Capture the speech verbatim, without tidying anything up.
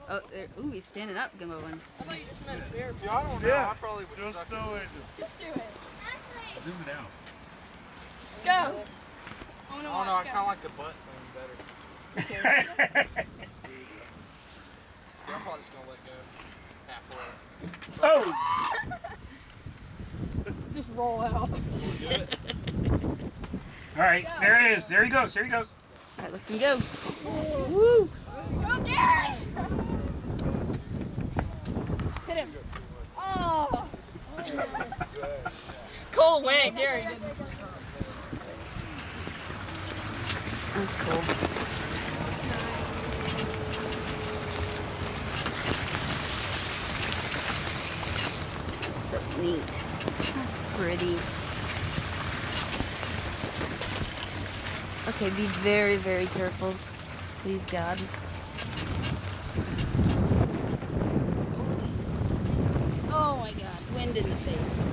Oh, there, ooh, he's standing up, Gumbo one. I thought you just meant bear. Yeah, I don't know. Yeah. I probably would Just suck do it. it. Just do it. Zoom it out. Go. I I wanna don't know. I watch. kind of like the butt thing better. Yeah, I'm probably just gonna let go halfway. Oh! Just roll out. Do it. All right, there it is. There he goes. There he goes. All right, let's go. Woo! Go, Gary! Hit him. Oh! Cole went, Gary didn't. That's cool. That's so neat. That's pretty. Okay, be very, very careful. Please, God. Oh my God, wind in the face.